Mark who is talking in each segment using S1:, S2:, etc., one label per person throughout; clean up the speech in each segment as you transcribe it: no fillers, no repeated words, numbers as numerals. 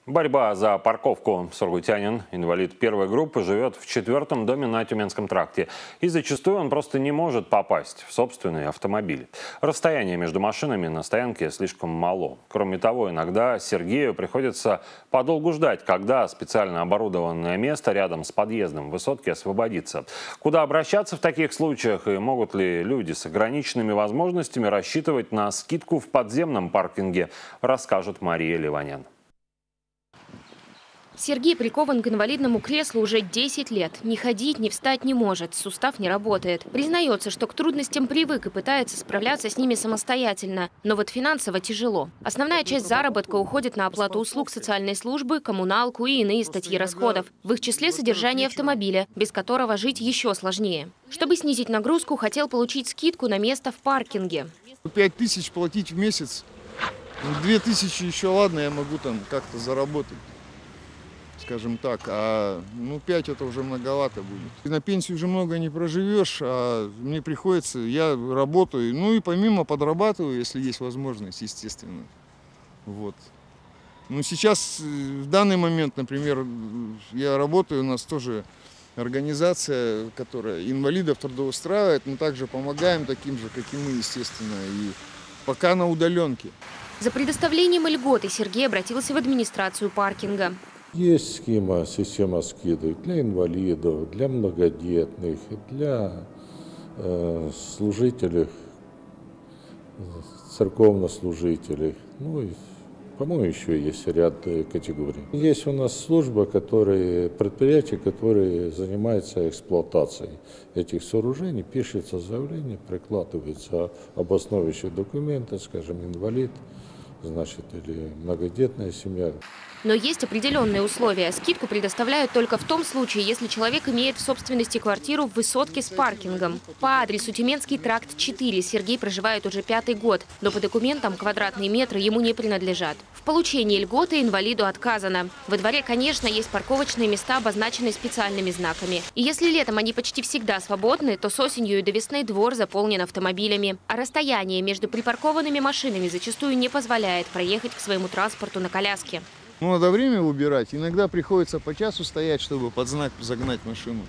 S1: Борьба за парковку. Сургутянин, инвалид первой группы, живет в 4-м доме на Тюменском тракте. И зачастую он просто не может попасть в собственный автомобиль. Расстояние между машинами на стоянке слишком мало. Кроме того, иногда Сергею приходится подолгу ждать, когда специально оборудованное место рядом с подъездом высотки освободится. Куда обращаться в таких случаях и могут ли люди с ограниченными возможностями рассчитывать на скидку в подземном паркинге, расскажет Мария Ливанян.
S2: Сергей прикован к инвалидному креслу уже 10 лет. Ни ходить, ни встать не может, сустав не работает. Признается, что к трудностям привык и пытается справляться с ними самостоятельно. Но вот финансово тяжело. Основная часть заработка уходит на оплату услуг социальной службы, коммуналку и иные статьи расходов. В их числе содержание автомобиля, без которого жить еще сложнее. Чтобы снизить нагрузку, хотел получить скидку на место в паркинге.
S3: 5000 платить в месяц. 2000 еще ладно, я могу там как-то заработать. Скажем так, 5 это уже многовато будет. На пенсию уже много не проживешь, а мне приходится, я работаю, и помимо подрабатываю, если есть возможность, естественно. Вот. Сейчас, в данный момент, например, я работаю, у нас тоже организация, которая инвалидов трудоустраивает, мы также помогаем таким же, как и мы, естественно, и пока на удаленке.
S2: За предоставлением льготы Сергей обратился в администрацию паркинга.
S4: Есть система скидок для инвалидов, для многодетных, для служителей, церковнослужителей. По-моему, еще есть ряд категорий. Есть у нас служба, предприятия, которые занимаются эксплуатацией этих сооружений. Пишется заявление, прикладывается обосновывающие документы, скажем, инвалид, или многодетная семья.
S2: Но есть определенные условия. Скидку предоставляют только в том случае, если человек имеет в собственности квартиру в высотке с паркингом. По адресу Тюменский тракт 4 Сергей проживает уже 5-й год, но по документам квадратные метры ему не принадлежат. В получении льготы инвалиду отказано. Во дворе, конечно, есть парковочные места, обозначенные специальными знаками. И если летом они почти всегда свободны, то с осенью и до весны двор заполнен автомобилями. А расстояние между припаркованными машинами зачастую не позволяет проехать к своему транспорту на коляске.
S3: Надо время выбирать. Иногда приходится по часу стоять, чтобы под знак загнать машину.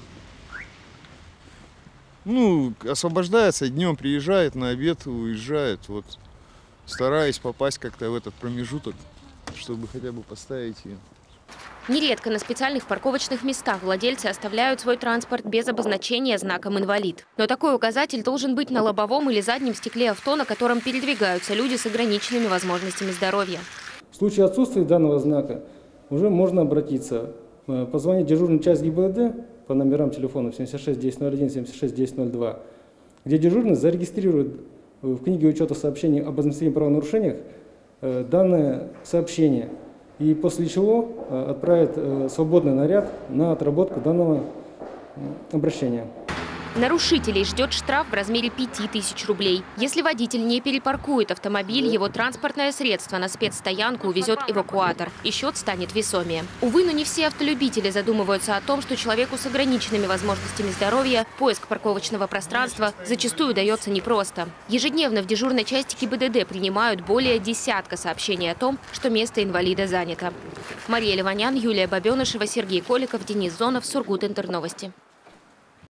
S3: Освобождается, днем приезжает, на обед уезжает. Стараюсь попасть как-то в этот промежуток, чтобы хотя бы поставить ее.
S2: Нередко на специальных парковочных местах владельцы оставляют свой транспорт без обозначения знаком «инвалид». Но такой указатель должен быть на лобовом или заднем стекле авто, на котором передвигаются люди с ограниченными возможностями здоровья.
S5: В случае отсутствия данного знака уже можно обратиться, позвонить в дежурную часть ГИБДД по номерам телефонов 76 1001, 76 1002, где дежурный зарегистрирует в книге учета сообщений об административных правонарушениях данное сообщение и после чего отправит свободный наряд на отработку данного обращения.
S2: Нарушителей ждет штраф в размере 5000 рублей. Если водитель не перепаркует автомобиль, его транспортное средство на спецстоянку увезет эвакуатор, и счет станет весомее. Увы, но не все автолюбители задумываются о том, что человеку с ограниченными возможностями здоровья поиск парковочного пространства зачастую дается непросто. Ежедневно в дежурной части ГИБДД принимают более десятка сообщений о том, что место инвалида занято. Мария Ливанян, Юлия Бабенышева, Сергей Коликов, Денис Зонов, Сургут Интерновости.